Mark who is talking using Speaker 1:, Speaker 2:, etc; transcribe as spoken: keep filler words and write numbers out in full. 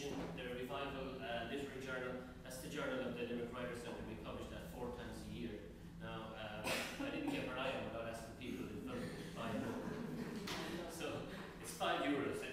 Speaker 1: publication, the Revival uh, Literary Journal. That's the journal of the Limerick Writers Centre. We publish that four times a year. Now, uh, I didn't get my eye on without asking people in front of me to buy a book. So, it's five euros.